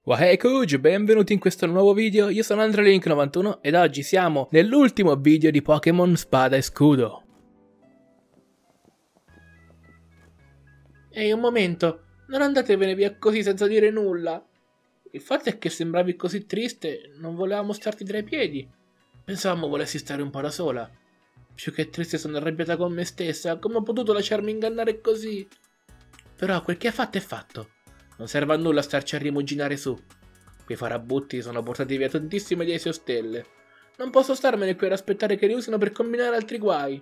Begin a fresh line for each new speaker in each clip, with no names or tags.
Wahey Kuj, benvenuti in questo nuovo video, io sono AndreLink91 ed oggi siamo nell'ultimo video di Pokémon Spada e Scudo. Ehi, un momento, non andatevene via così senza dire nulla. Il fatto è che sembravi così triste, non volevamo starti tra i piedi. Pensavamo volessi stare un po' da sola. Più che triste sono arrabbiata con me stessa, come ho potuto lasciarmi ingannare così? Però quel che hai fatto è fatto. Non serve a nulla starci a rimuginare su. Quei farabutti sono portati via tantissime di stelle. Non posso starmene qui ad aspettare che li usino per combinare altri guai.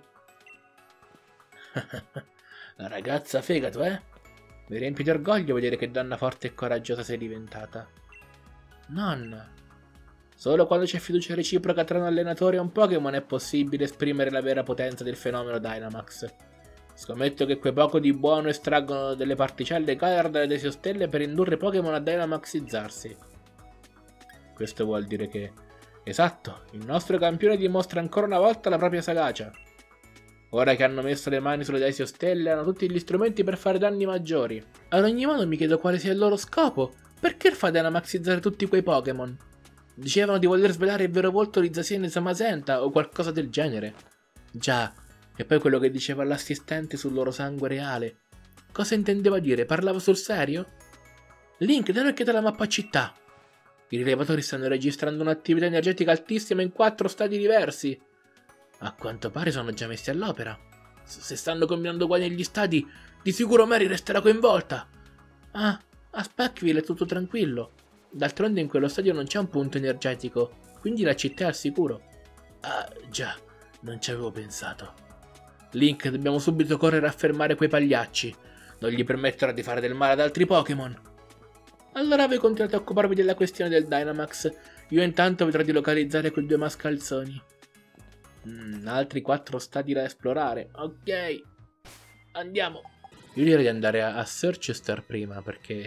La ragazza fegato, eh? Mi riempie di orgoglio vedere che donna forte e coraggiosa sei diventata. Nonna. Solo quando c'è fiducia reciproca tra un allenatore e un Pokémon è possibile esprimere la vera potenza del fenomeno Dynamax. Scommetto che quei poco di buono estraggono delle particelle Galar dalle stelle per indurre Pokémon a Dynamaxizzarsi. Questo vuol dire che... Esatto, il nostro campione dimostra ancora una volta la propria sagacia. Ora che hanno messo le mani sulle stelle hanno tutti gli strumenti per fare danni maggiori. Ad ogni modo mi chiedo quale sia il loro scopo. Perché fa Dynamaxizzare tutti quei Pokémon? Dicevano di voler svelare il vero volto di Zacian e Zamazenta o qualcosa del genere. Già. E poi quello che diceva l'assistente sul loro sangue reale. Cosa intendeva dire? Parlava sul serio? Link, dai un'occhiata alla mappa città. I rilevatori stanno registrando un'attività energetica altissima in 4 stadi diversi. A quanto pare sono già messi all'opera. Se stanno combinando guai negli stadi, di sicuro Mary resterà coinvolta. Ah, a Speckville è tutto tranquillo. D'altronde in quello stadio non c'è un punto energetico, quindi la città è al sicuro. Ah, già, non ci avevo pensato. Link, dobbiamo subito correre a fermare quei pagliacci. Non gli permetterò di fare del male ad altri Pokémon. Allora voi continuate a occuparvi della questione del Dynamax. Io intanto vedrò di localizzare quei 2 mascalzoni. Altri 4 stadi da esplorare. Ok. Andiamo. Io direi di andare a Searchester prima perché...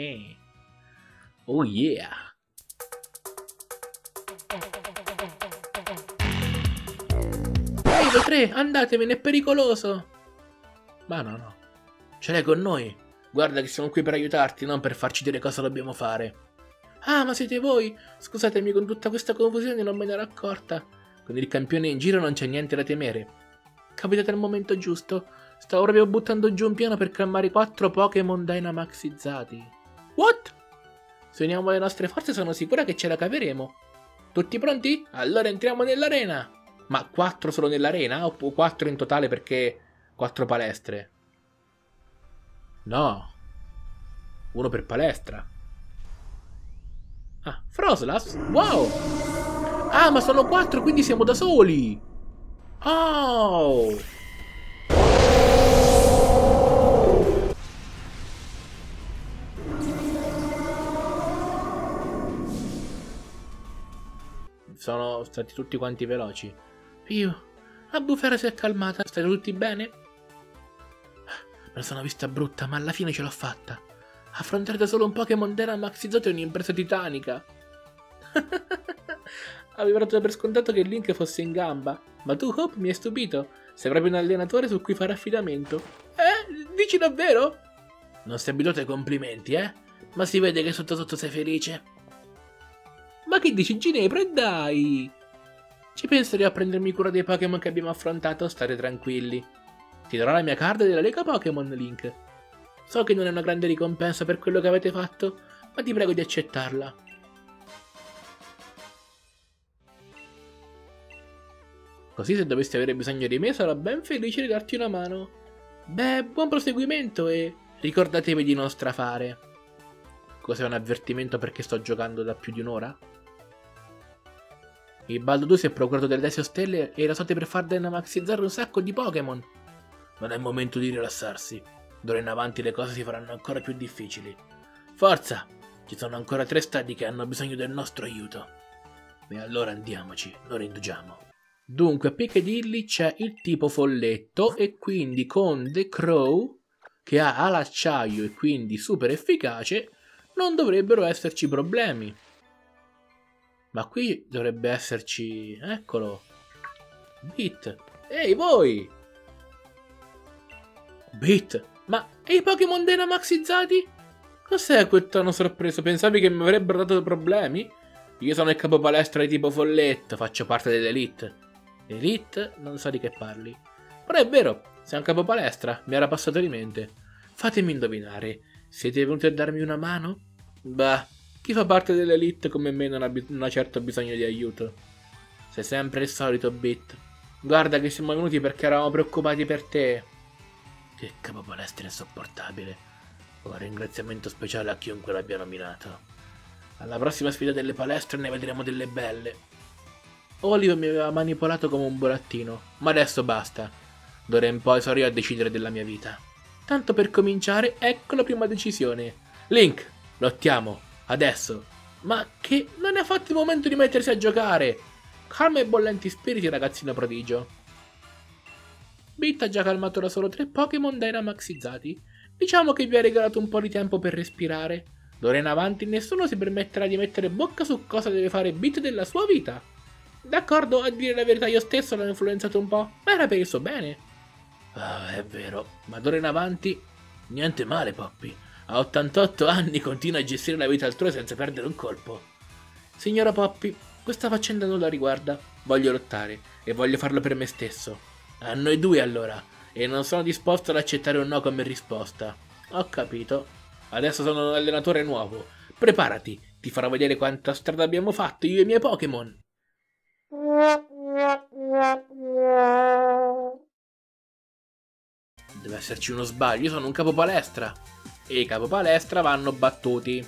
Oh yeah. Ehi, voi 3, andatevene, è pericoloso. Ma no. Ce l'hai con noi? Guarda che siamo qui per aiutarti, non per farci dire cosa dobbiamo fare. Ah, ma siete voi? Scusatemi, con tutta questa confusione non me ne ero accorta. Con il campione in giro non c'è niente da temere. Capitate al momento giusto. Stavo proprio buttando giù un piano per calmare 4 Pokémon Dynamaxizzati. What? Se uniamo le nostre forze sono sicura che ce la caveremo. Tutti pronti? Allora entriamo nell'arena. Ma 4 solo nell'arena? O 4 in totale perché 4 palestre? No. 1 per palestra. Ah, Froslas? Wow! Ah, ma sono 4, quindi siamo da soli! Oh! Sono stati tutti quanti veloci. Più, la bufera si è calmata. State tutti bene? Me la sono vista brutta, ma alla fine ce l'ho fatta. Affrontare da solo un Pokémon Dynamaxizzato è un'impresa titanica. Avevo dato per scontato che Link fosse in gamba. Ma tu, Hope, mi hai stupito. Sei proprio un allenatore su cui fare affidamento. Dici davvero? Non sei abituato ai complimenti, eh? Ma si vede che sotto sotto sei felice. Ma che dici, Ginevra, dai! Ci penserò a prendermi cura dei Pokémon che abbiamo affrontato, state tranquilli. Ti darò la mia card della Lega Pokémon, Link. So che non è una grande ricompensa per quello che avete fatto, ma ti prego di accettarla. Così se dovessi avere bisogno di me sarò ben felice di darti una mano. Beh, buon proseguimento e ricordatevi di non strafare. Cos'è un avvertimento perché sto giocando da più di un'ora? Il Baldo 2 si è procurato delle stelle e le usate per far Dynamaxizzare un sacco di Pokémon. Non è il momento di rilassarsi. D'ora in avanti le cose si faranno ancora più difficili. Forza! Ci sono ancora 3 stadi che hanno bisogno del nostro aiuto. E allora andiamoci, non indugiamo. Dunque, a Piccadilly c'è il tipo folletto e quindi con The Crow, che ha alacciaio e quindi super efficace, non dovrebbero esserci problemi. Ma qui dovrebbe esserci... Eccolo! Bit! Ehi, voi! Bit! Ma... E i Pokémon Dynamaxizzati? Cos'è quel tono sorpreso? Pensavi che mi avrebbero dato problemi? Io sono il capo palestra di tipo folletto, faccio parte dell'Elite. Elite? Non so di che parli. Però è vero, sei un capo palestra, mi era passato di mente. Fatemi indovinare, siete venuti a darmi una mano? Bah, chi fa parte dell'Elite come me non ha certo bisogno di aiuto. Sei sempre il solito, Bit. Guarda che siamo venuti perché eravamo preoccupati per te. Che capo palestra insopportabile. Un ringraziamento speciale a chiunque l'abbia nominato. Alla prossima sfida delle palestre ne vedremo delle belle. Olive mi aveva manipolato come un burattino, ma adesso basta. D'ora in poi sarò io a decidere della mia vita. Tanto per cominciare, ecco la prima decisione. Link, lottiamo, adesso. Ma che non è affatto il momento di mettersi a giocare. Calma e bollenti spiriti, ragazzino prodigio. Bit ha già calmato da solo 3 Pokémon Dynamaxizzati. Diciamo che vi ha regalato un po' di tempo per respirare. D'ora in avanti nessuno si permetterà di mettere bocca su cosa deve fare Bit della sua vita. D'accordo, a dire la verità io stesso l'ho influenzato un po', ma era per il suo bene. Ah, è vero, ma d'ora in avanti niente male, Poppy. A 88 anni continua a gestire la vita altrui senza perdere un colpo. Signora Poppy, questa faccenda non la riguarda. Voglio lottare e voglio farlo per me stesso. A noi due allora, e non sono disposto ad accettare un no come risposta. Ho capito. Adesso sono un allenatore nuovo. Preparati, ti farò vedere quanta strada abbiamo fatto io e i miei Pokémon. Deve esserci uno sbaglio, io sono un capo palestra. E i capo palestra vanno battuti.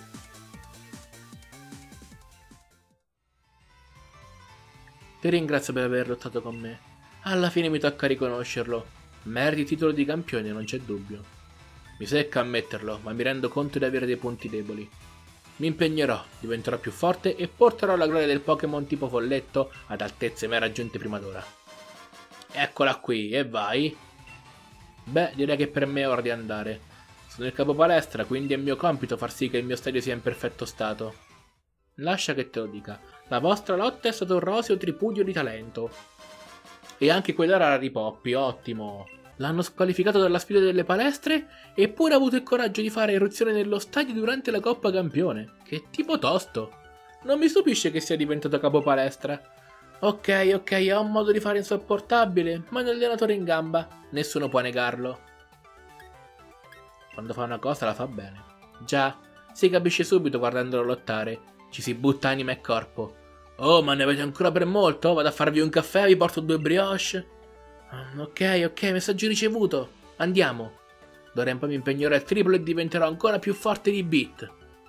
Ti ringrazio per aver lottato con me. Alla fine mi tocca riconoscerlo. Meriti il titolo di campione, non c'è dubbio. Mi secca ammetterlo, ma mi rendo conto di avere dei punti deboli. Mi impegnerò, diventerò più forte e porterò la gloria del Pokémon tipo folletto ad altezze mai raggiunte prima d'ora. Eccola qui, e vai. Beh, direi che per me è ora di andare. Sono il capo palestra, quindi è mio compito far sì che il mio stadio sia in perfetto stato. Lascia che te lo dica, la vostra lotta è stato un roseo tripudio di talento. E anche quella rara di Poppy, ottimo. L'hanno squalificato dalla sfida delle palestre, eppure ha avuto il coraggio di fare irruzione nello stadio durante la Coppa Campione. Che tipo tosto. Non mi stupisce che sia diventato capo palestra. Ok, ha un modo di fare insopportabile, ma è un allenatore in gamba. Nessuno può negarlo. Quando fa una cosa la fa bene. Già, si capisce subito guardandolo lottare. Ci si butta anima e corpo. Oh, ma ne avete ancora per molto? Vado a farvi un caffè, vi porto 2 brioche. Ok, messaggio ricevuto. Andiamo. D'ora in poi mi impegnerò al triplo e diventerò ancora più forte di Bit.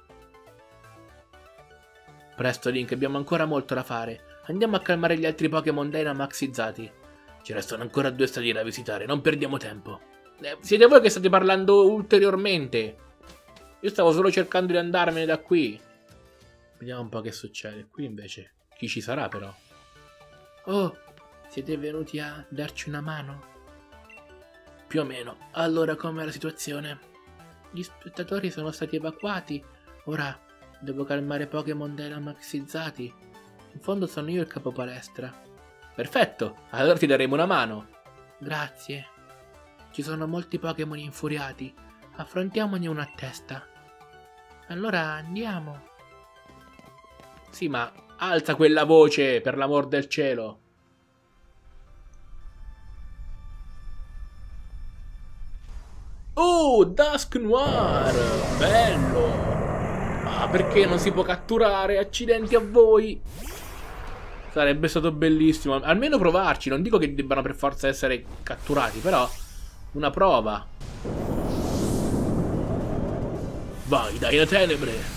Presto, Link, abbiamo ancora molto da fare. Andiamo a calmare gli altri Pokémon Dynamaxizzati. Ci restano ancora 2 stadi da visitare, non perdiamo tempo. Siete voi che state parlando ulteriormente. Io stavo solo cercando di andarmene da qui. Vediamo un po' che succede. Qui invece, chi ci sarà però? Oh, siete venuti a darci una mano? Più o meno. Allora, com'è la situazione? Gli spettatori sono stati evacuati. Ora devo calmare Pokémon Dynamaxizzati. In fondo sono io il capo palestra. Perfetto, allora ti daremo una mano. Grazie. Ci sono molti Pokémon infuriati. Affrontiamone uno a testa. Allora andiamo. Sì, ma alza quella voce, per l'amor del cielo. Oh, Dusk Noir! Bello! Ma perché non si può catturare? Accidenti a voi! Sarebbe stato bellissimo. Almeno provarci. Non dico che debbano per forza essere catturati, però una prova. Vai, dai, le tenebre!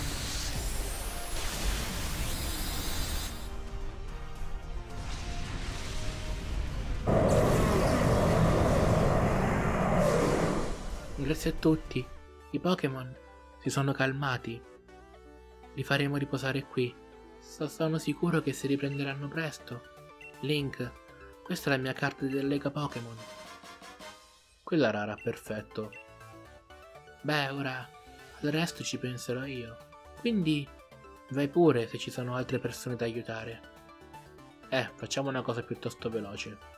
Grazie a tutti. I Pokémon si sono calmati. Li faremo riposare qui. Sono sicuro che si riprenderanno presto. Link, questa è la mia carta del Lega Pokémon. Quella rara, perfetto. Beh, ora al resto ci penserò io. Quindi vai pure se ci sono altre persone da aiutare. Facciamo una cosa piuttosto veloce.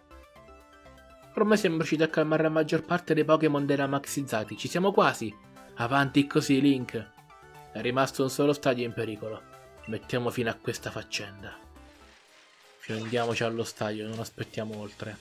Ormai siamo riusciti a calmare la maggior parte dei Pokémon Dynamaxizzati. Ci siamo quasi. Avanti così, Link. È rimasto un solo stadio in pericolo. Mettiamo fine a questa faccenda. Fiondiamoci allo stadio, non aspettiamo oltre.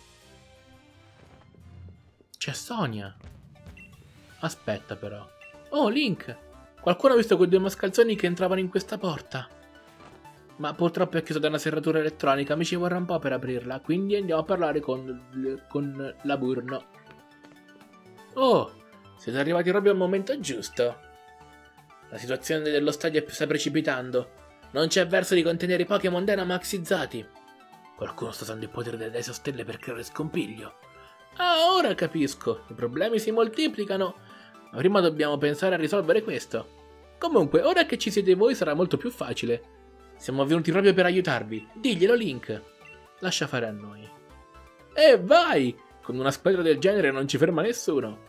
C'è Sonia. Aspetta però. Oh, Link! Qualcuno ha visto quei due mascalzoni che entravano in questa porta? Ma purtroppo è chiusa da una serratura elettronica, mi ci vorrà un po' per aprirla, quindi andiamo a parlare con la Burno. Oh, siete arrivati proprio al momento giusto. La situazione dello stadio sta precipitando. Non c'è verso di contenere i Pokémon Dynamaxizzati. Qualcuno sta usando il potere delle isostelle per creare scompiglio. Ah, ora capisco. I problemi si moltiplicano. Ma prima dobbiamo pensare a risolvere questo. Comunque, ora che ci siete voi sarà molto più facile. Siamo venuti proprio per aiutarvi. Diglielo, Link. Lascia fare a noi. E vai! Con una squadra del genere non ci ferma nessuno.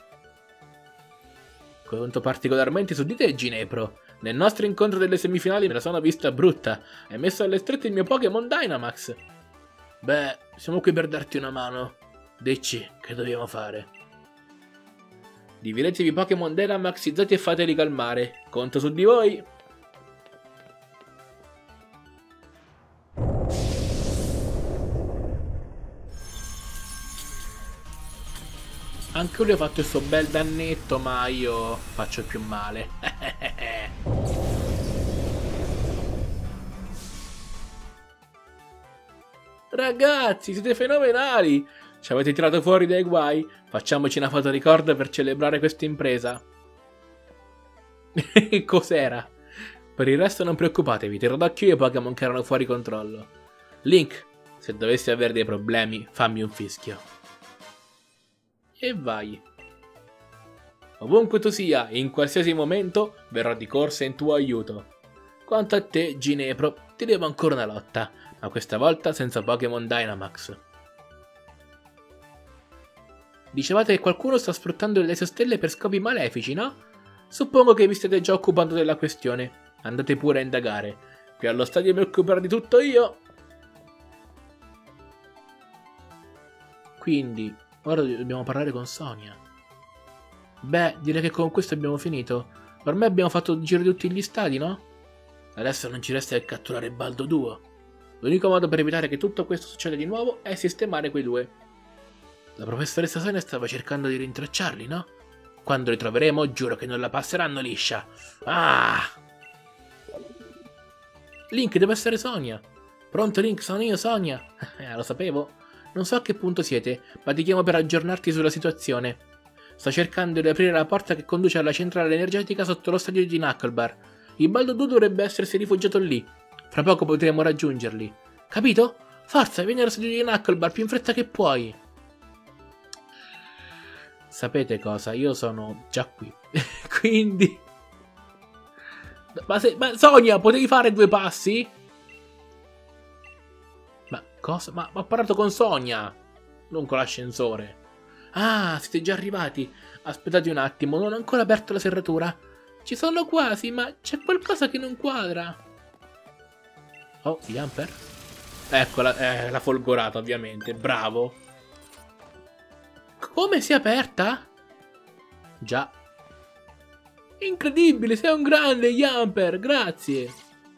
Conto particolarmente su di te, Ginepro. Nel nostro incontro delle semifinali me la sono vista brutta. Hai messo alle strette il mio Pokémon Dynamax. Beh, siamo qui per darti una mano. Dici, che dobbiamo fare? Dividetevi i Pokémon Dynamaxizzati e fateli calmare. Conto su di voi. Anche lui ha fatto il suo bel dannetto, ma io faccio più male. Ragazzi, siete fenomenali! Ci avete tirato fuori dai guai. Facciamoci una foto ricordo per celebrare questa impresa. Cos'era? Per il resto non preoccupatevi, terrò d'occhio i Pokémon che erano fuori controllo. Link, se dovessi avere dei problemi, fammi un fischio. E vai. Ovunque tu sia, in qualsiasi momento, verrò di corsa in tuo aiuto. Quanto a te, Ginepro, ti devo ancora una lotta, ma questa volta senza Pokémon Dynamax. Dicevate che qualcuno sta sfruttando le isostelle per scopi malefici, no? Suppongo che vi state già occupando della questione. Andate pure a indagare. Qui allo stadio mi occuperò di tutto io. Quindi, ora dobbiamo parlare con Sonia. Beh, direi che con questo abbiamo finito. Ormai abbiamo fatto il giro di tutti gli stadi, no? Adesso non ci resta che catturare Baldo Duo. L'unico modo per evitare che tutto questo succeda di nuovo è sistemare quei due. La professoressa Sonia stava cercando di rintracciarli, no? Quando li troveremo, giuro che non la passeranno liscia. Ah! Link, deve essere Sonia. Pronto, Link, sono io, Sonia. Lo sapevo. Non so a che punto siete, ma ti chiamo per aggiornarti sulla situazione. Sto cercando di aprire la porta che conduce alla centrale energetica sotto lo stadio di Knucklebar. Il Baldo 2 dovrebbe essersi rifugiato lì. Fra poco potremo raggiungerli. Capito? Forza, vieni allo stadio di Knucklebar più in fretta che puoi. Sapete cosa? Io sono già qui. Quindi... Ma Sonia, potevi fare 2 passi? Ma cosa? Ma ho parlato con Sonia, non con l'ascensore. Ah, siete già arrivati. Aspettate un attimo, non ho ancora aperto la serratura. Ci sono quasi, ma c'è qualcosa che non quadra. Oh, Yamper? Eccola, la folgorata ovviamente, bravo. Come si è aperta? Già. Incredibile, sei un grande, Yamper, grazie.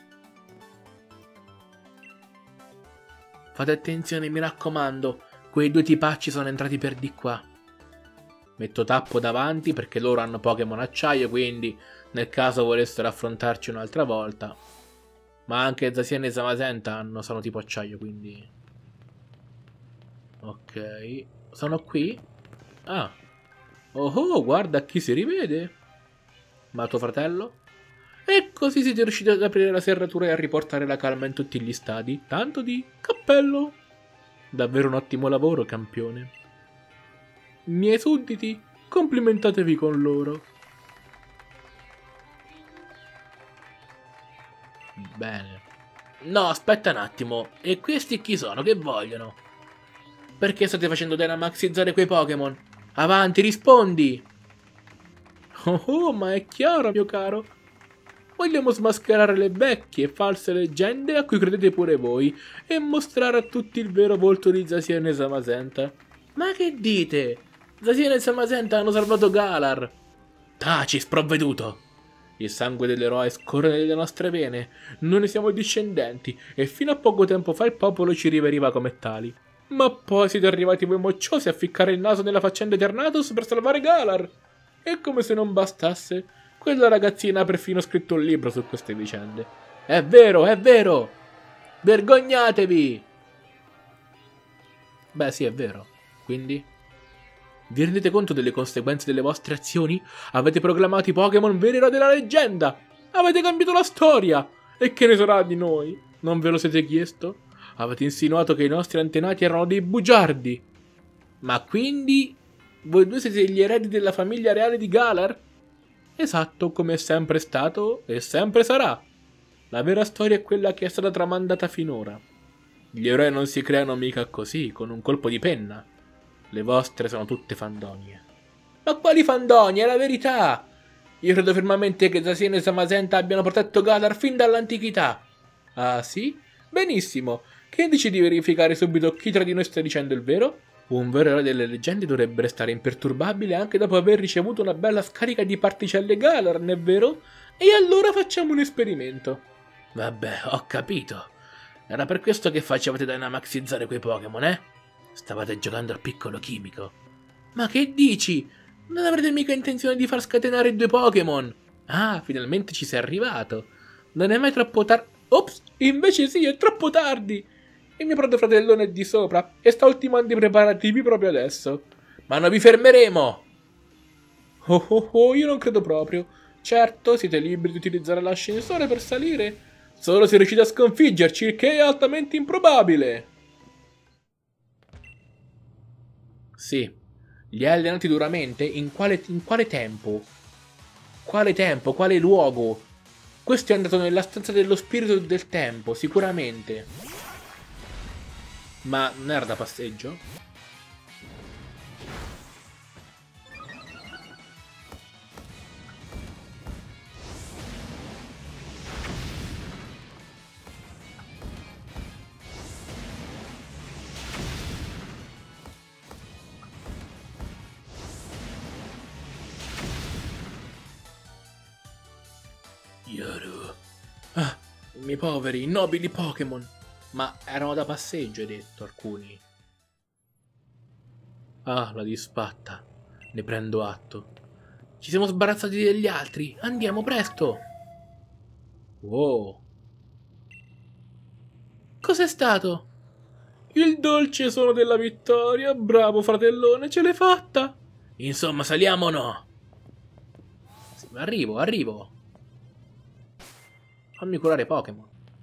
Fate attenzione, mi raccomando. Quei 2 tipacci sono entrati per di qua. Metto tappo davanti perché loro hanno Pokémon acciaio, quindi nel caso volessero affrontarci un'altra volta. Ma anche Zacian e Zamazenta sono tipo acciaio, quindi... Ok. Sono qui? Ah. Oh, guarda chi si rivede. Ma tuo fratello? E così siete riusciti ad aprire la serratura e a riportare la calma in tutti gli stadi. Tanto di cappello. Davvero un ottimo lavoro, campione. Miei sudditi, complimentatevi con loro. Bene. No, aspetta un attimo. E questi chi sono? Che vogliono? Perché state facendo dynamaxizzare quei Pokémon? Avanti, rispondi! Oh, ma è chiaro, mio caro. Vogliamo smascherare le vecchie e false leggende a cui credete pure voi e mostrare a tutti il vero volto di Zacian e Zamazenta. Ma che dite? Zacian e Zamazenta hanno salvato Galar. Taci, sprovveduto! Il sangue dell'eroe scorre nelle nostre vene, noi ne siamo discendenti e fino a poco tempo fa il popolo ci riveriva come tali. Ma poi siete arrivati voi mocciosi a ficcare il naso nella faccenda Eternatus per salvare Galar! E come se non bastasse, quella ragazzina ha perfino scritto un libro su queste vicende. È vero, è vero! Vergognatevi! Beh, sì, è vero. Quindi? Vi rendete conto delle conseguenze delle vostre azioni? Avete proclamato i Pokémon veri eroi della leggenda! Avete cambiato la storia! E che ne sarà di noi? Non ve lo siete chiesto? Avete insinuato che i nostri antenati erano dei bugiardi! Ma quindi... voi due siete gli eredi della famiglia reale di Galar? Esatto, come è sempre stato e sempre sarà. La vera storia è quella che è stata tramandata finora. Gli eroi non si creano mica così, con un colpo di penna. Le vostre sono tutte fandonie. Ma quali fandonie? È la verità! Io credo fermamente che Zacian e Zamazenta abbiano protetto Galar fin dall'antichità. Ah, sì? Benissimo. Che dici di verificare subito chi tra di noi sta dicendo il vero? Un vero eroe delle leggende dovrebbe restare imperturbabile anche dopo aver ricevuto una bella scarica di particelle Galar, non è vero? E allora facciamo un esperimento. Vabbè, ho capito. Era per questo che facevate dynamaxizzare quei Pokémon, eh? Stavate giocando al piccolo chimico. Ma che dici? Non avrete mica intenzione di far scatenare i due Pokémon? Ah, finalmente ci sei arrivato. Non è mai troppo tardi. Ops, invece sì, è troppo tardi. Il mio proto fratellone è di sopra e sta ultimando i preparativi proprio adesso. Ma non vi fermeremo! Oh oh oh, io non credo proprio. Certo, siete liberi di utilizzare l'ascensore per salire, solo se riuscite a sconfiggerci, il che è altamente improbabile. Sì, li hai allenati duramente? In quale tempo? Quale tempo? Quale luogo? Questo è andato nella stanza dello spirito del tempo, sicuramente. Ma non era da passeggio? Yoru. Ah, i miei poveri, nobili Pokémon. Ma erano da passeggio, hai detto alcuni. Ah, la disfatta. Ne prendo atto. Ci siamo sbarazzati degli altri. Andiamo presto. Wow. Cos'è stato? Il dolce suono della vittoria. Bravo fratellone, ce l'hai fatta. Insomma, saliamo o no? Sì, arrivo, arrivo. Fammi curare Pokémon.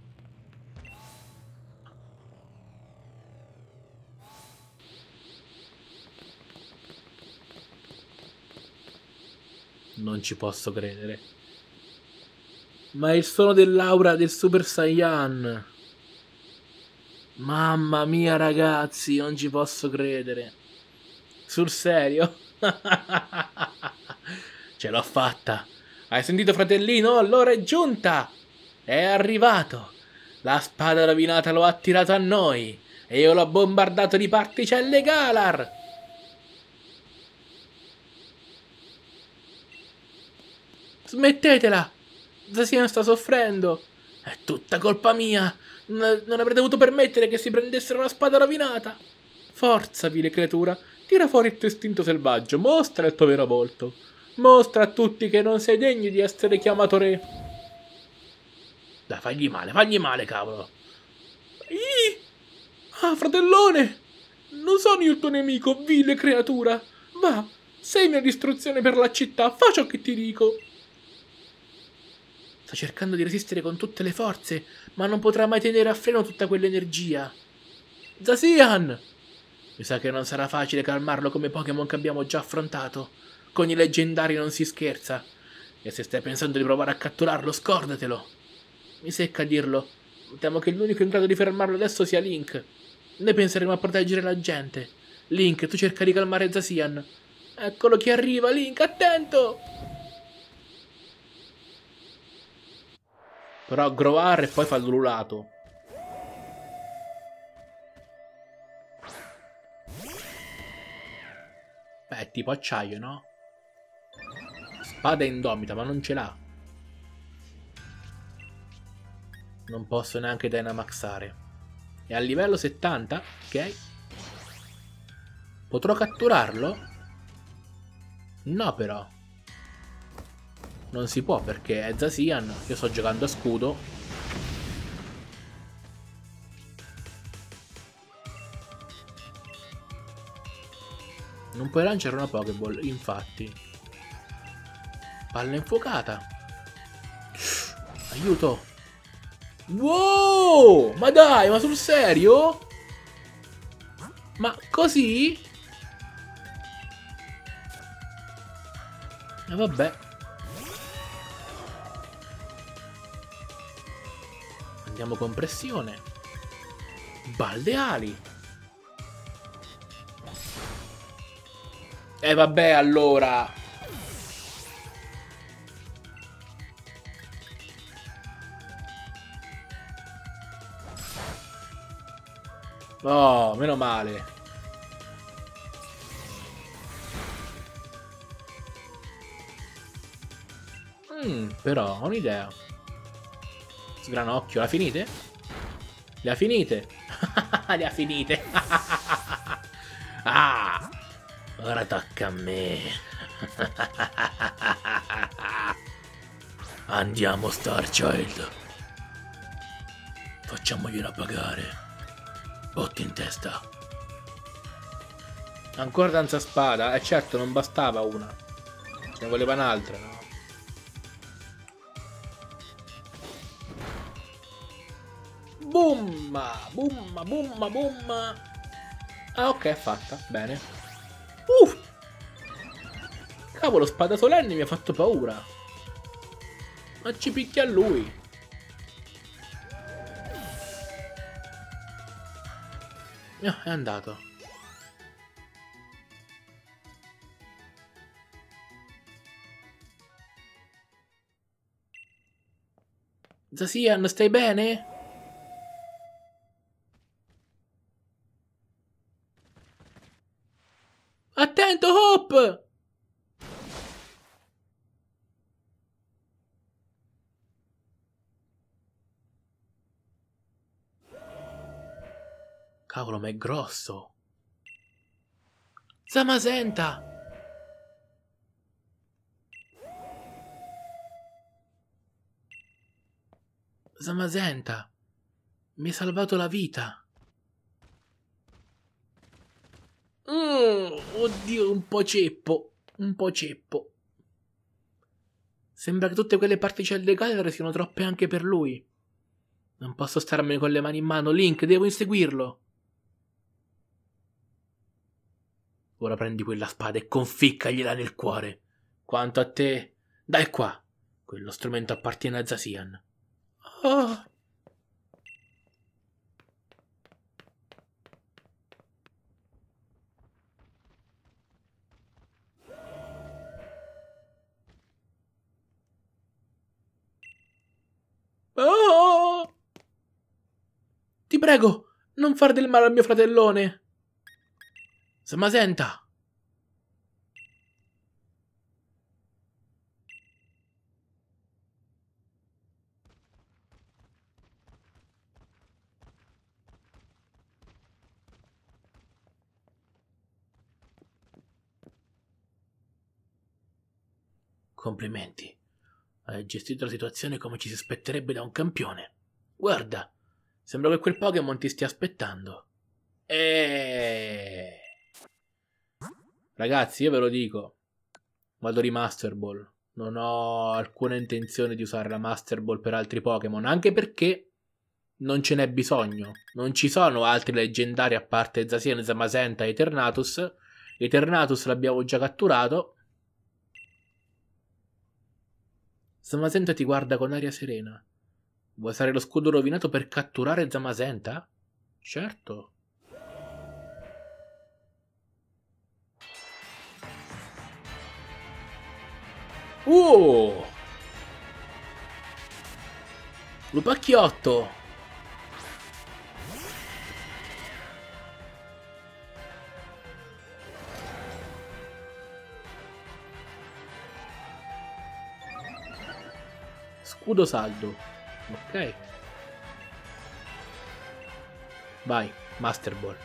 Non ci posso credere. Ma è il suono dell'aura del Super Saiyan. Mamma mia ragazzi, non ci posso credere. Sul serio? Ce l'ho fatta. Hai sentito fratellino? L'ora è giunta. È arrivato. La spada rovinata lo ha attirato a noi. E io l'ho bombardato di particelle Galar. Smettetela. Zacian sta soffrendo. È tutta colpa mia. Non avrei dovuto permettere che si prendessero la spada rovinata. Forza, vile creatura. Tira fuori il tuo istinto selvaggio. Mostra il tuo vero volto. Mostra a tutti che non sei degno di essere chiamato re. Dai, fagli male, cavolo. Ih! Ah, fratellone! Non sono io il tuo nemico, vile creatura. Va, sei mia distruzione per la città. Fa ciò che ti dico. Sta cercando di resistere con tutte le forze, ma non potrà mai tenere a freno tutta quell'energia. Zacian! Mi sa che non sarà facile calmarlo come Pokémon che abbiamo già affrontato. Con i leggendari non si scherza. E se stai pensando di provare a catturarlo, scordatelo. Mi secca a dirlo. Temo che l'unico in grado di fermarlo adesso sia Link. Noi penseremo a proteggere la gente. Link, tu cerca di calmare Zacian. Eccolo che arriva, Link, attento! Però Grovar e poi fa l'ululato. Beh, è tipo acciaio, no? Spada indomita, ma non ce l'ha. Non posso neanche Dynamaxare. È a livello 70, ok. Potrò catturarlo? No, però. Non si può perché è Zacian. Io sto giocando a scudo. Non puoi lanciare una Pokéball, infatti. Palla infuocata. Aiuto. Wow! Ma dai, ma sul serio? Ma così? E vabbè. Andiamo con pressione. Baldeali. E vabbè, allora. Oh, meno male. Però ho un'idea. Sgranocchio, la finite? Le ha finite? Le ha finite. Ah! Ora tocca a me. Andiamo, Starchild. Facciamogliela pagare. Botti in testa. Ancora danza spada? Certo, non bastava una. Ce ne voleva un'altra, no? Boom! Boom! Boom! Boom! Ah, ok, è fatta. Bene. Cavolo, spada solenne mi ha fatto paura. Ma ci picchia lui. No, è andato. Zacian, stai bene? Attento, Hop! Cavolo, ma è grosso. Zamazenta! Zamazenta! Mi hai salvato la vita. Oddio, un po' ceppo. Un po' ceppo. Sembra che tutte quelle particelle Galar siano troppe anche per lui. Non posso starmene con le mani in mano. Link, devo inseguirlo. Ora prendi quella spada e conficcagliela nel cuore. Quanto a te, dai qua. Quello strumento appartiene a Zacian. Oh. Oh. Ti prego, non fare del male al mio fratellone. Zamazenta. Complimenti. Hai gestito la situazione come ci si aspetterebbe da un campione. Guarda, sembra che quel Pokémon ti stia aspettando. Ragazzi, io ve lo dico. Vado di Master Ball. Non ho alcuna intenzione di usare la Master Ball per altri Pokémon, anche perché non ce n'è bisogno. Non ci sono altri leggendari a parte Zacian, Zamazenta e Eternatus. Eternatus l'abbiamo già catturato. Zamazenta ti guarda con aria serena. Vuoi usare lo scudo rovinato per catturare Zamazenta? Certo. Lupacchiotto! Scudo saldo. Ok. Vai, Master Ball.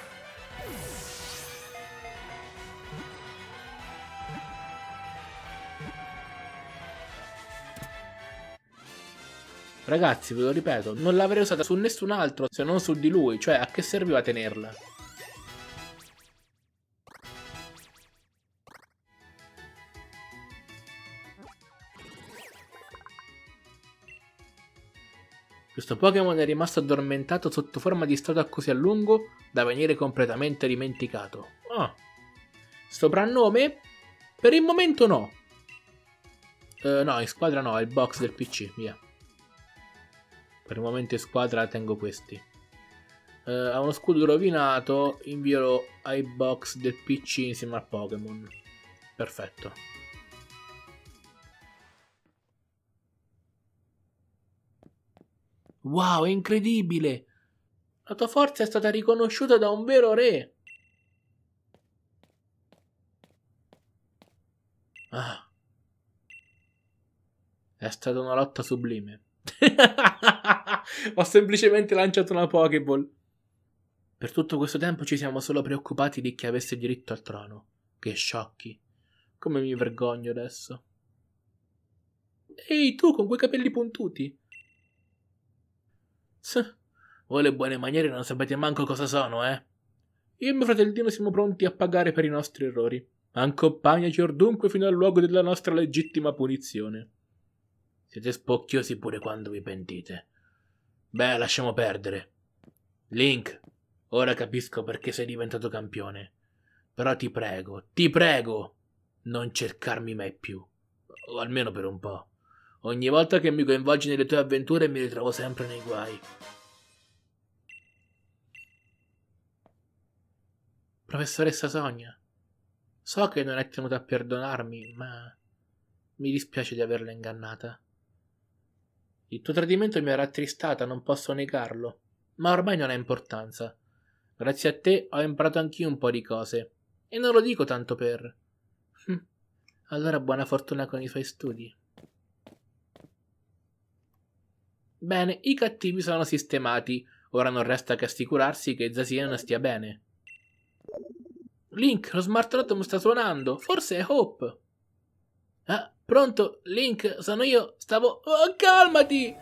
Ragazzi, ve lo ripeto, non l'avrei usata su nessun altro se non su di lui. Cioè, a che serviva tenerla? Questo Pokémon è rimasto addormentato sotto forma di statua così a lungo da venire completamente dimenticato. Ah. Soprannome? Per il momento no. No, in squadra no, è il box del PC, via. Per il momento in squadra tengo questi. Ha uno scudo rovinato, invierò ai box del PC insieme al Pokémon. Perfetto. Wow, è incredibile! La tua forza è stata riconosciuta da un vero re! Ah, è stata una lotta sublime. Ho semplicemente lanciato una Pokéball. Per tutto questo tempo ci siamo solo preoccupati di chi avesse diritto al trono. Che sciocchi. Come mi vergogno adesso. Ehi, tu con quei capelli puntuti. Voi le buone maniere non sapete manco cosa sono, eh? Io e mio fratellino siamo pronti a pagare per i nostri errori. Accompagnaci or dunque fino al luogo della nostra legittima punizione. Siete spocchiosi pure quando vi pentite. Beh, lasciamo perdere. Link, ora capisco perché sei diventato campione. Però ti prego, non cercarmi mai più. O almeno per un po'. Ogni volta che mi coinvolgi nelle tue avventure mi ritrovo sempre nei guai. Professoressa Sonia, so che non è tenuta a perdonarmi, ma mi dispiace di averla ingannata. Il tuo tradimento mi ha rattristata, non posso negarlo, ma ormai non ha importanza. Grazie a te ho imparato anch'io un po' di cose, e non lo dico tanto per... Allora buona fortuna con i suoi studi. Bene, i cattivi sono sistemati, ora non resta che assicurarsi che Zacian stia bene. Link, lo smartphone sta suonando, forse è Hope. Ah, pronto, Link, sono io, stavo... Oh, calmati!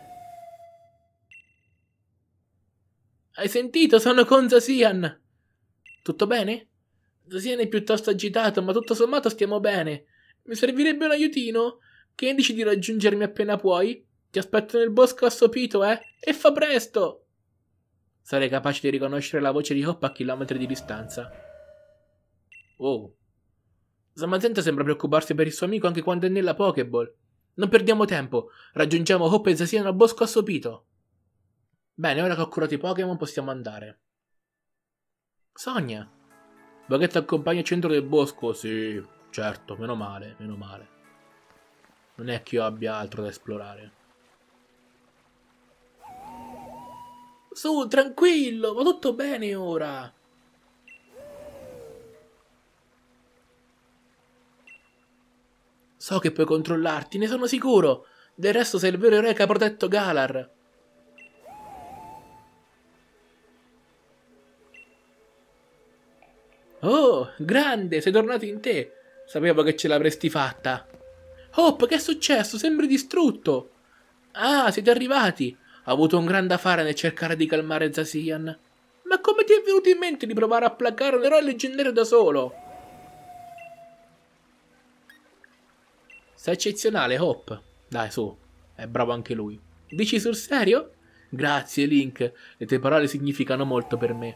Hai sentito? Sono con Zacian. Tutto bene? Zacian è piuttosto agitato, ma tutto sommato stiamo bene. Mi servirebbe un aiutino? Che dici di raggiungermi appena puoi? Ti aspetto nel bosco assopito, eh? E fa presto! Sarei capace di riconoscere la voce di Hop a chilometri di distanza. Oh. Zamazenta sembra preoccuparsi per il suo amico anche quando è nella Pokéball. Non perdiamo tempo. Raggiungiamo Hop e Zacian al bosco assopito. Bene, ora che ho curato i Pokémon possiamo andare. Sonia. Vuoi che ti accompagni al centro del bosco? Sì, certo, meno male, meno male. Non è che io abbia altro da esplorare. Su, tranquillo, va tutto bene ora. So che puoi controllarti, ne sono sicuro. Del resto sei il vero eroe che ha protetto Galar. Oh, grande, sei tornato in te. Sapevo che ce l'avresti fatta. Hop, che è successo? Sembri distrutto. Ah, siete arrivati. Ho avuto un gran da fare nel cercare di calmare Zacian. Ma come ti è venuto in mente di provare a placare un eroe leggendario da solo? Sei eccezionale, Hop. Dai, su. È bravo anche lui. Dici sul serio? Grazie, Link. Le tue parole significano molto per me.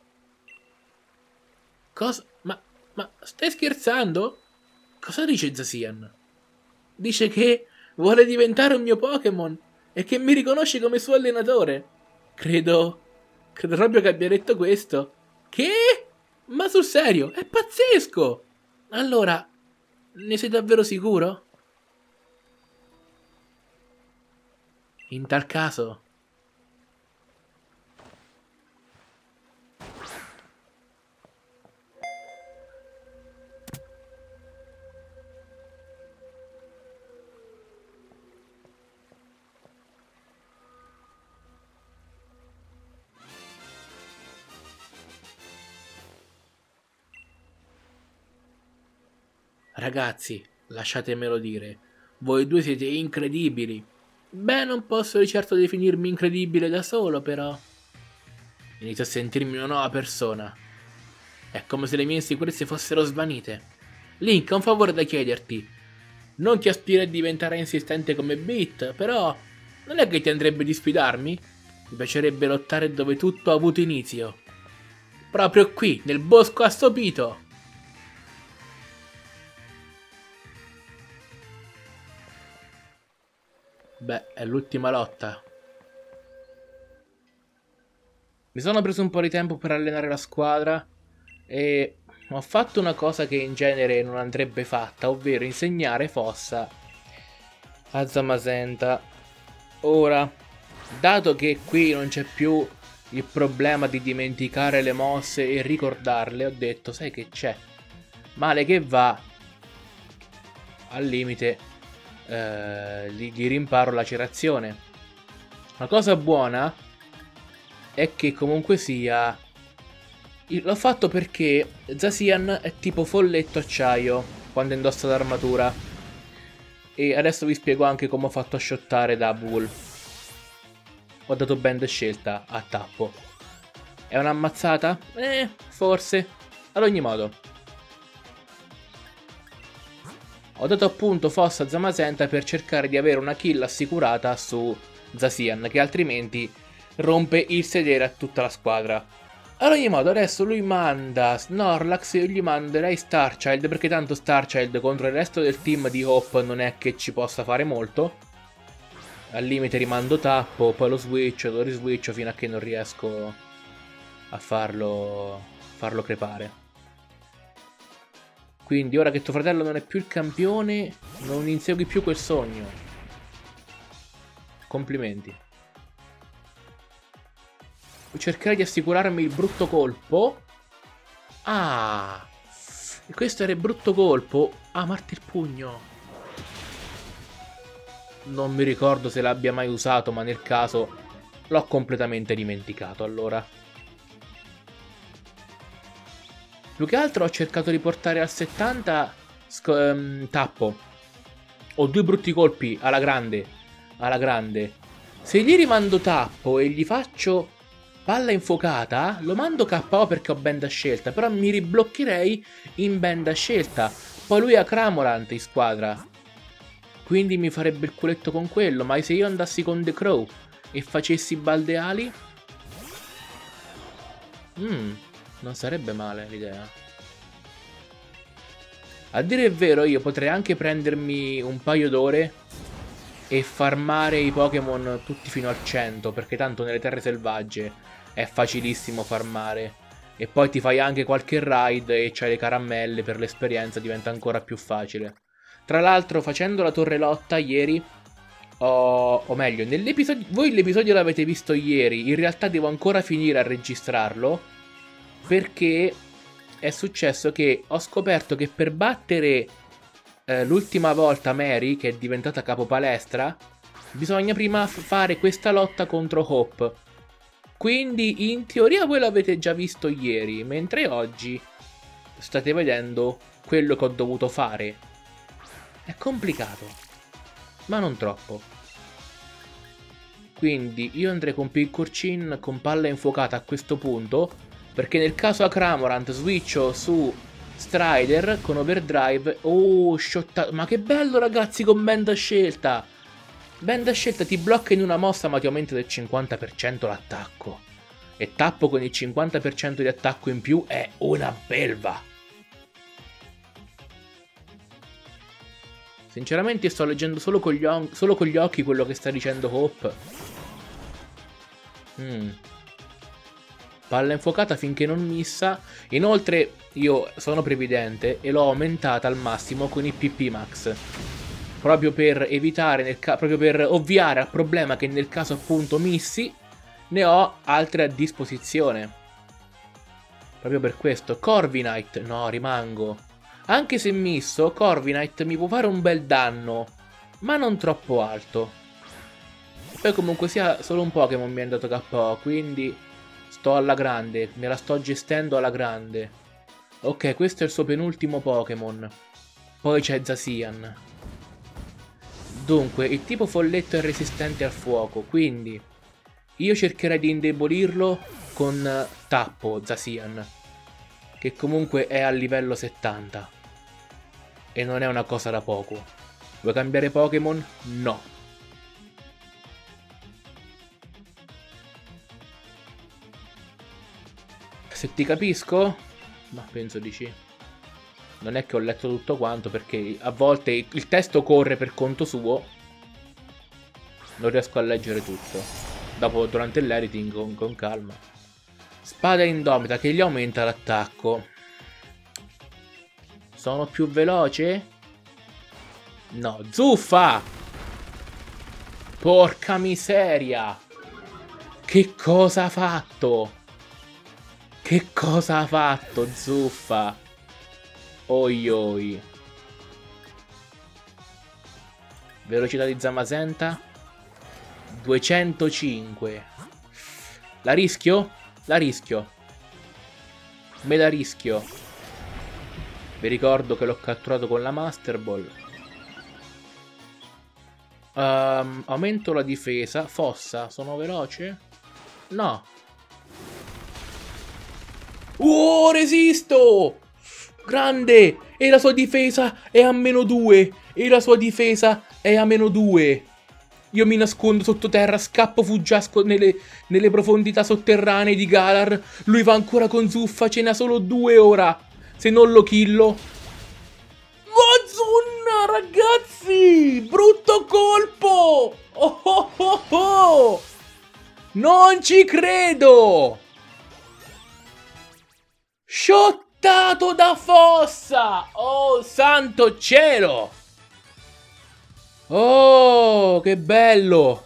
Cosa? Ma stai scherzando? Cosa dice Zacian? Dice che vuole diventare un mio Pokémon e che mi riconosce come suo allenatore. Credo proprio che abbia detto questo. Che? Ma sul serio? È pazzesco! Allora, ne sei davvero sicuro? In tal caso... Ragazzi, lasciatemelo dire, voi due siete incredibili. Beh, non posso di certo definirmi incredibile da solo, però. Inizio a sentirmi una nuova persona. È come se le mie insicurezze fossero svanite. Link, ho un favore da chiederti. Non ti aspiri a diventare insistente come Beat, però non è che ti andrebbe di sfidarmi? Mi piacerebbe lottare dove tutto ha avuto inizio. Proprio qui, nel bosco assopito. Beh, è l'ultima lotta. Mi sono preso un po' di tempo per allenare la squadra e ho fatto una cosa che in genere non andrebbe fatta, ovvero insegnare Fossa a Zamazenta. Ora, dato che qui non c'è più il problema di dimenticare le mosse e ricordarle, ho detto, sai che c'è? Male che va, al limite gli rimparo la lacerazione. La cosa buona è che comunque sia l'ho fatto perché Zacian è tipo folletto acciaio quando indossa l'armatura. E adesso vi spiego anche come ho fatto a shottare da Bull. Ho dato band scelta a tappo. È un'ammazzata? Forse. Ad ogni modo, ho dato appunto Fossa a Zamazenta per cercare di avere una kill assicurata su Zacian, che altrimenti rompe il sedere a tutta la squadra. Ad ogni modo, adesso lui manda Snorlax e io gli manderei Starchild, perché tanto Starchild contro il resto del team di Hope non è che ci possa fare molto. Al limite rimando tappo, poi lo riswitcho fino a che non riesco a farlo crepare. Quindi ora che tuo fratello non è più il campione, non insegui più quel sogno. Complimenti. Cercherei di assicurarmi il brutto colpo. Ah! E questo era il brutto colpo. Ah, Marti il pugno. Non mi ricordo se l'abbia mai usato, ma nel caso l'ho completamente dimenticato allora. Più che altro ho cercato di portare al 70 tappo. Ho due brutti colpi alla grande. Alla grande. Se gli rimando tappo e gli faccio palla infuocata, lo mando KO perché ho benda scelta. Però mi ribloccherei in benda scelta. Poi lui ha Cramorant in squadra. Quindi mi farebbe il culetto con quello. Ma se io andassi con The Crow e facessi baldeali, non sarebbe male l'idea. A dire il vero, io potrei anche prendermi un paio d'ore e farmare i Pokémon tutti fino al 100, perché tanto nelle terre selvagge è facilissimo farmare. E poi ti fai anche qualche raid e c'hai le caramelle, per l'esperienza diventa ancora più facile. Tra l'altro, facendo la torre lotta ieri, o meglio, nell'episodio, voi l'episodio l'avete visto ieri, in realtà devo ancora finire a registrarlo, perché è successo che ho scoperto che per battere l'ultima volta Mary, che è diventata capo palestra, bisogna prima fare questa lotta contro Hope. Quindi in teoria voi l'avete già visto ieri, mentre oggi state vedendo quello che ho dovuto fare. È complicato, ma non troppo. Quindi io andrei con Piccorchin con palla infuocata a questo punto, perché nel caso a Cramorant switcho su Strider con Overdrive. Oh, shottato. Ma che bello ragazzi con benda scelta. Benda scelta ti blocca in una mossa ma ti aumenta del 50% l'attacco. E tappo con il 50% di attacco in più è una belva. Sinceramente sto leggendo solo con gli occhi quello che sta dicendo Hope. Palla infuocata finché non missa. Inoltre io sono previdente e l'ho aumentata al massimo con i PP Max, proprio per evitare, proprio per ovviare al problema che nel caso appunto missi ne ho altre a disposizione. Proprio per questo. Corviknight, no, rimango. Anche se misso, Corviknight mi può fare un bel danno, ma non troppo alto. Poi comunque sia solo un Pokémon mi è andato KO, quindi sto alla grande, me la sto gestendo alla grande. Ok, questo è il suo penultimo Pokémon. Poi c'è Zacian. Dunque, il tipo folletto è resistente al fuoco, quindi io cercherei di indebolirlo con Tappo Zacian, che comunque è a livello 70. E non è una cosa da poco. Vuoi cambiare Pokémon? No. Se ti capisco? Ma penso di sì. Non è che ho letto tutto quanto, perché a volte il testo corre per conto suo. Non riesco a leggere tutto. Dopo, durante l'editing, con calma. Spada indomita che gli aumenta l'attacco. Sono più veloce? No, zuffa! Porca miseria! Che cosa ha fatto? Che cosa ha fatto, zuffa? Oi oi. Velocità di Zamazenta 205. La rischio? La rischio. Me la rischio. Vi ricordo che l'ho catturato con la Master Ball. Aumento la difesa. Fossa, sono veloce? No. Resisto! Grande! E la sua difesa è a -2. E la sua difesa è a -2. Io mi nascondo sottoterra, scappo fuggiasco nelle profondità sotterranee di Galar. Lui va ancora con zuffa, ce n'ha solo 2 ora. Se non lo killo. Mazzunna, ragazzi! Brutto colpo! Oh oh oh oh! Non ci credo! Shottato da fossa! Oh, santo cielo! Oh, che bello!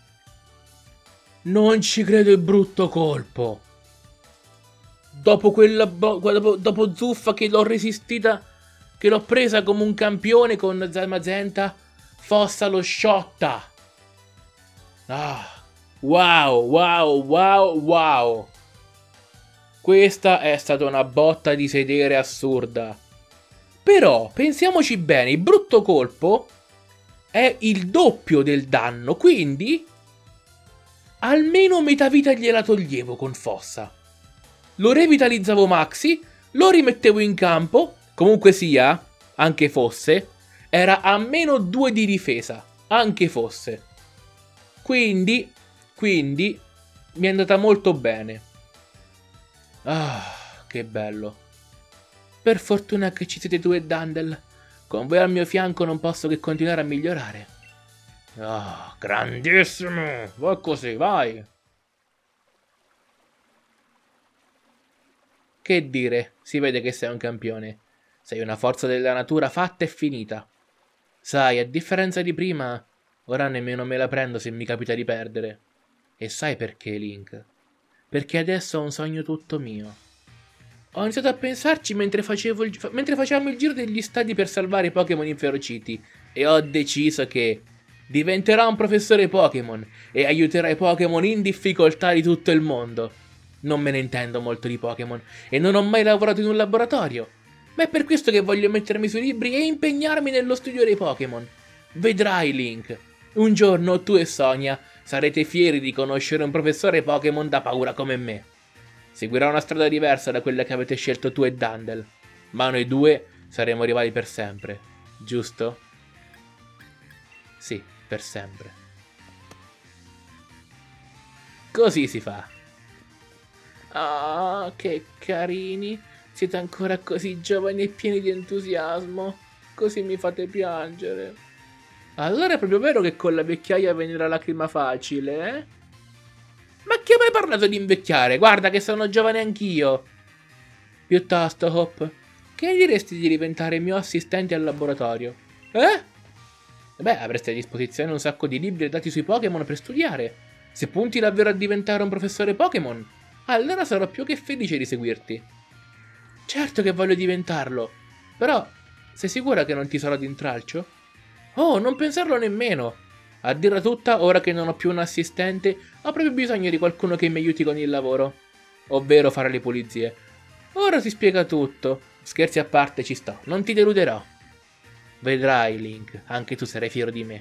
Non ci credo, il brutto colpo. Dopo quella dopo zuffa che l'ho resistita, che l'ho presa come un campione con Zamazenta, fossa lo sciotta. Ah, wow, wow, wow, wow. Questa è stata una botta di sedere assurda. Però, pensiamoci bene, il brutto colpo è il doppio del danno, quindi almeno metà vita gliela toglievo con fossa. Lo revitalizzavo maxi, lo rimettevo in campo, comunque sia, anche fosse, era a -2 di difesa, anche fosse. Quindi, mi è andata molto bene. Ah, che bello. Per fortuna che ci siete tu e Dandel. Con voi al mio fianco non posso che continuare a migliorare. Ah, grandissimo. Va così, vai. Che dire, si vede che sei un campione. Sei una forza della natura fatta e finita. Sai, a differenza di prima, ora nemmeno me la prendo se mi capita di perdere. E sai perché, Link? Perché adesso ho un sogno tutto mio. Ho iniziato a pensarci mentre facevamo il giro degli stadi per salvare i Pokémon inferociti e ho deciso che diventerò un professore Pokémon e aiuterò i Pokémon in difficoltà di tutto il mondo. Non me ne intendo molto di Pokémon e non ho mai lavorato in un laboratorio, ma è per questo che voglio mettermi sui libri e impegnarmi nello studio dei Pokémon. Vedrai, Link, un giorno tu e Sonia sarete fieri di conoscere un professore Pokémon da paura come me. Seguirà una strada diversa da quella che avete scelto tu e Dandel, ma noi due saremo rivali per sempre, giusto? Sì, per sempre. Così si fa. Ah, che carini. Siete ancora così giovani e pieni di entusiasmo. Così mi fate piangere. Allora è proprio vero che con la vecchiaia viene la lacrima facile, eh? Ma chi ha mai parlato di invecchiare? Guarda che sono giovane anch'io. Piuttosto, Hop, che ne diresti di diventare mio assistente al laboratorio? Eh? Beh, avresti a disposizione un sacco di libri e dati sui Pokémon per studiare. Se punti davvero a diventare un professore Pokémon, allora sarò più che felice di seguirti. Certo che voglio diventarlo, però sei sicura che non ti sarò d'intralcio? Oh, non pensarlo nemmeno. A dirla tutta, ora che non ho più un assistente, ho proprio bisogno di qualcuno che mi aiuti con il lavoro. Ovvero fare le pulizie. Ora si spiega tutto. Scherzi a parte, ci sto, non ti deluderò. Vedrai, Link, anche tu sarai fiero di me.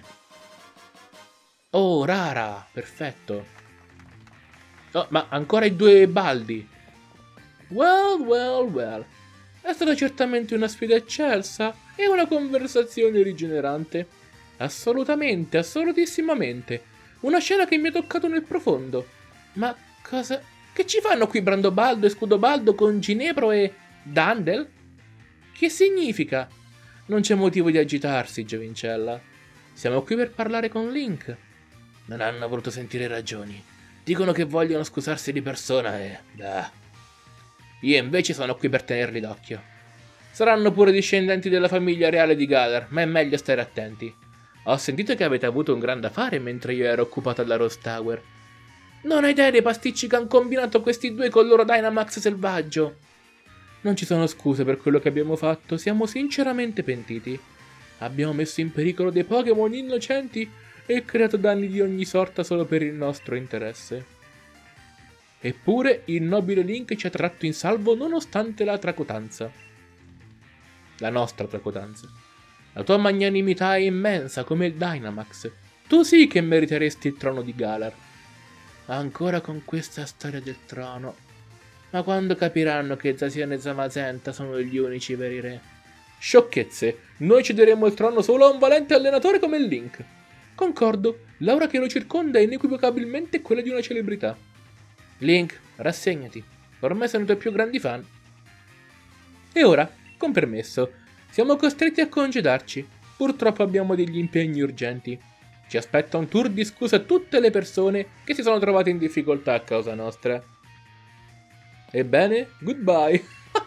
Oh, rara, perfetto. Oh, ma ancora i due baldi. Well, well, well. È stata certamente una sfida eccelsa e una conversazione rigenerante. Assolutamente, assolutissimamente. Una scena che mi ha toccato nel profondo. Ma cosa... Che ci fanno qui Brandobaldo e Scudobaldo con Ginepro e... Dandel? Che significa? Non c'è motivo di agitarsi, giovincella. Siamo qui per parlare con Link. Non hanno voluto sentire ragioni. Dicono che vogliono scusarsi di persona e... Io invece sono qui per tenerli d'occhio. Saranno pure discendenti della famiglia reale di Galar, ma è meglio stare attenti. Ho sentito che avete avuto un grande affare mentre io ero occupato alla Rose Tower. Non hai idea dei pasticci che hanno combinato questi due col loro Dynamax selvaggio. Non ci sono scuse per quello che abbiamo fatto, siamo sinceramente pentiti. Abbiamo messo in pericolo dei Pokémon innocenti e creato danni di ogni sorta solo per il nostro interesse. Eppure il nobile Link ci ha tratto in salvo nonostante la tracotanza. La nostra tracotanza. La tua magnanimità è immensa come il Dynamax. Tu sì che meriteresti il trono di Galar. Ancora con questa storia del trono. Ma quando capiranno che Zacian e Zamazenta sono gli unici veri re? Sciocchezze! Noi cederemo il trono solo a un valente allenatore come il Link. Concordo, l'aura che lo circonda è inequivocabilmente quella di una celebrità. Link, rassegnati. Ormai sono i tuoi più grandi fan. E ora, con permesso, siamo costretti a congedarci. Purtroppo abbiamo degli impegni urgenti. Ci aspetta un tour di scuse a tutte le persone che si sono trovate in difficoltà a causa nostra. Ebbene, goodbye.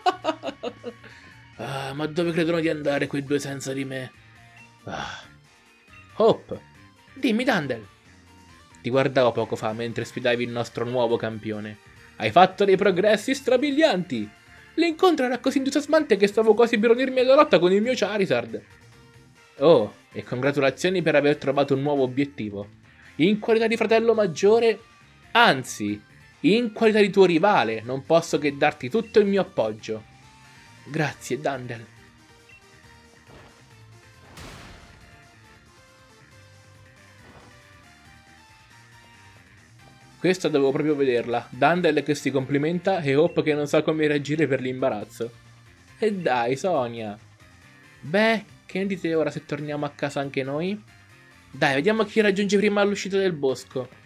Ma dove credono di andare quei due senza di me? Hope, dimmi Dandel. Ti guardavo poco fa mentre sfidavi il nostro nuovo campione. Hai fatto dei progressi strabilianti. L'incontro era così entusiasmante che stavo quasi per unirmi alla lotta con il mio Charizard. Oh, e congratulazioni per aver trovato un nuovo obiettivo. In qualità di fratello maggiore, anzi, in qualità di tuo rivale, non posso che darti tutto il mio appoggio. Grazie, Dandel. Questa dovevo proprio vederla. Dandel che si complimenta e Hope che non sa come reagire per l'imbarazzo. E dai, Sonia. Beh, che ne dite ora se torniamo a casa anche noi? Dai, vediamo chi raggiunge prima l'uscita del bosco.